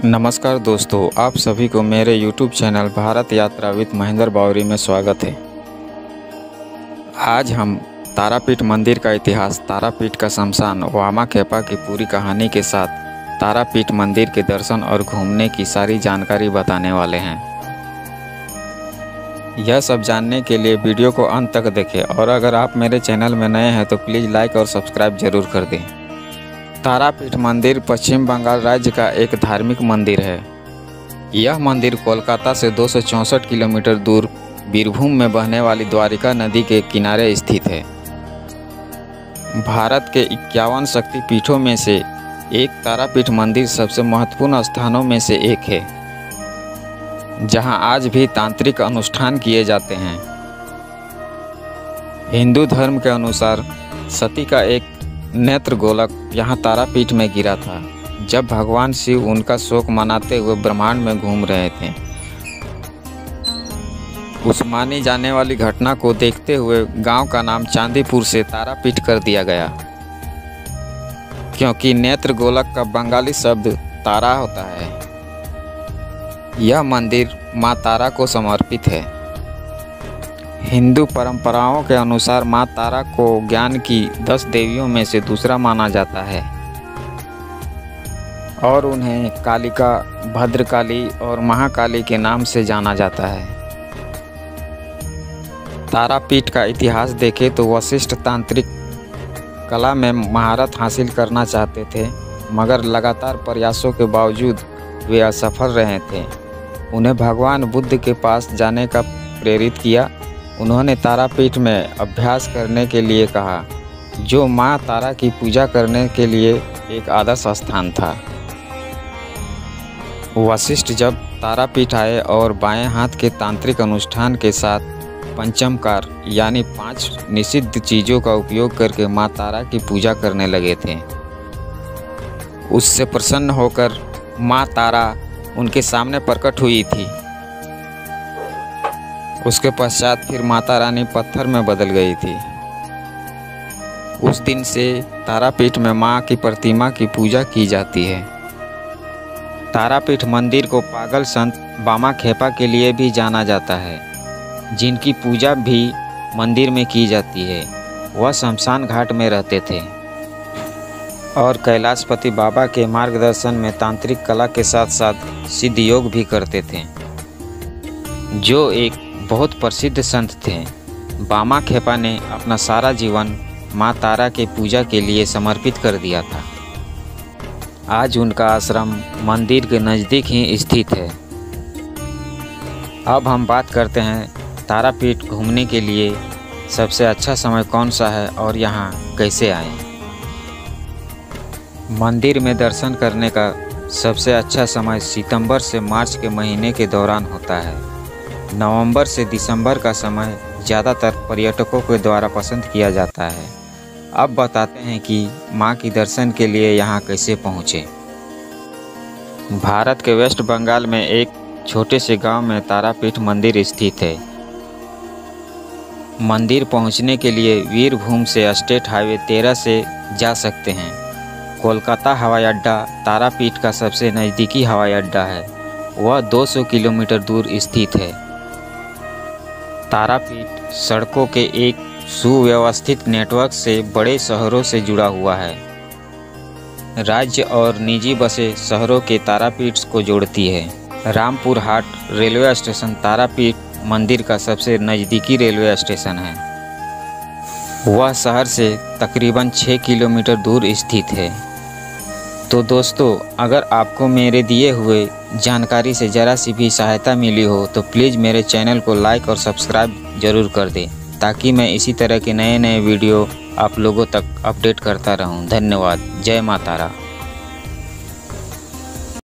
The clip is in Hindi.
नमस्कार दोस्तों, आप सभी को मेरे YouTube चैनल भारत यात्रा विद महेंद्र बावरी में स्वागत है। आज हम तारापीठ मंदिर का इतिहास, तारापीठ का शमशान, वामा खेपा की पूरी कहानी के साथ तारापीठ मंदिर के दर्शन और घूमने की सारी जानकारी बताने वाले हैं। यह सब जानने के लिए वीडियो को अंत तक देखें और अगर आप मेरे चैनल में नए हैं तो प्लीज़ लाइक और सब्सक्राइब जरूर कर दें। तारापीठ मंदिर पश्चिम बंगाल राज्य का एक धार्मिक मंदिर है। यह मंदिर कोलकाता से 264 किलोमीटर दूर बीरभूम में बहने वाली द्वारिका नदी के किनारे स्थित है। भारत के 51 शक्तिपीठों में से एक तारापीठ मंदिर सबसे महत्वपूर्ण स्थानों में से एक है, जहां आज भी तांत्रिक अनुष्ठान किए जाते हैं। हिंदू धर्म के अनुसार सती का एक नेत्र गोलक यहाँ तारापीठ में गिरा था, जब भगवान शिव उनका शोक मनाते हुए ब्रह्मांड में घूम रहे थे। उस मानी जाने वाली घटना को देखते हुए गांव का नाम चांदीपुर से तारापीठ कर दिया गया, क्योंकि नेत्र गोलक का बंगाली शब्द तारा होता है। यह मंदिर माँ तारा को समर्पित है। हिंदू परंपराओं के अनुसार माँ तारा को ज्ञान की 10 देवियों में से दूसरा माना जाता है और उन्हें कालिका, भद्रकाली और महाकाली के नाम से जाना जाता है। तारापीठ का इतिहास देखें तो वशिष्ठ तांत्रिक कला में महारत हासिल करना चाहते थे, मगर लगातार प्रयासों के बावजूद वे असफल रहे थे। उन्हें भगवान बुद्ध के पास जाने का प्रेरित किया। उन्होंने तारापीठ में अभ्यास करने के लिए कहा, जो माँ तारा की पूजा करने के लिए एक आदर्श स्थान था। वशिष्ठ जब तारापीठ आए और बाएं हाथ के तांत्रिक अनुष्ठान के साथ पंचमकार यानी 5 निषिद्ध चीज़ों का उपयोग करके माँ तारा की पूजा करने लगे थे। उससे प्रसन्न होकर माँ तारा उनके सामने प्रकट हुई थी। उसके पश्चात फिर माता रानी पत्थर में बदल गई थी। उस दिन से तारापीठ में माँ की प्रतिमा की पूजा की जाती है। तारापीठ मंदिर को पागल संत वामा खेपा के लिए भी जाना जाता है, जिनकी पूजा भी मंदिर में की जाती है। वह शमशान घाट में रहते थे और कैलाशपति बाबा के मार्गदर्शन में तांत्रिक कला के साथ साथ सिद्ध योग भी करते थे, जो एक बहुत प्रसिद्ध संत थे। वामा खेपा ने अपना सारा जीवन माँ तारा के पूजा के लिए समर्पित कर दिया था। आज उनका आश्रम मंदिर के नज़दीक ही स्थित है। अब हम बात करते हैं तारापीठ घूमने के लिए सबसे अच्छा समय कौन सा है और यहाँ कैसे आएं। मंदिर में दर्शन करने का सबसे अच्छा समय सितंबर से मार्च के महीने के दौरान होता है। नवंबर से दिसंबर का समय ज़्यादातर पर्यटकों के द्वारा पसंद किया जाता है। अब बताते हैं कि माँ की दर्शन के लिए यहाँ कैसे पहुँचें। भारत के वेस्ट बंगाल में एक छोटे से गांव में तारापीठ मंदिर स्थित है। मंदिर पहुँचने के लिए बीरभूम से स्टेट हाईवे 13 से जा सकते हैं। कोलकाता हवाई अड्डा तारापीठ का सबसे नज़दीकी हवाई अड्डा है। वह 200 किलोमीटर दूर स्थित है। तारापीठ सड़कों के एक सुव्यवस्थित नेटवर्क से बड़े शहरों से जुड़ा हुआ है। राज्य और निजी बसें शहरों के तारापीठ को जोड़ती है। Rampurhat railway station Tarapith मंदिर का सबसे नज़दीकी रेलवे स्टेशन है। वह शहर से तकरीबन 6 किलोमीटर दूर स्थित है। तो दोस्तों, अगर आपको मेरे दिए हुए जानकारी से ज़रा सी भी सहायता मिली हो तो प्लीज़ मेरे चैनल को लाइक और सब्सक्राइब ज़रूर कर दें, ताकि मैं इसी तरह के नए वीडियो आप लोगों तक अपडेट करता रहूं। धन्यवाद। जय माँ तारा।